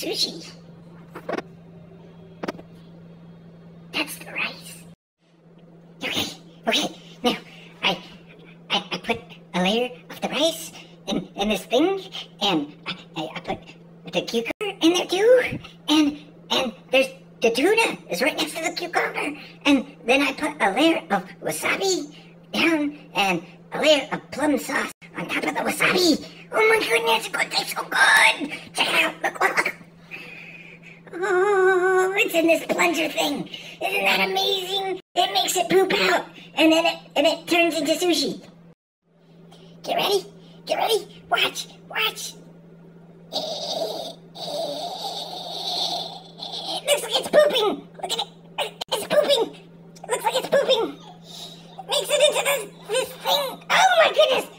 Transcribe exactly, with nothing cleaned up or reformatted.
sushi. That's the rice. Okay, okay. Now, I, I, I put a layer of the rice in, in this thing, and I, I, I put the cucumber in there too, and and there's the tuna is right next to the cucumber, and then I put a layer of wasabi down and a layer of plum sauce on top of the wasabi. Oh my goodness, it's going to taste so good! Check it out, look, look, look. Oh, it's in this plunger thing. Isn't that amazing? It makes it poop out, and then it and it turns into sushi. Get ready, get ready. Watch, watch. It looks like it's pooping. Look at it. It's pooping. It looks like it's pooping. It makes it into this this thing. Oh my goodness!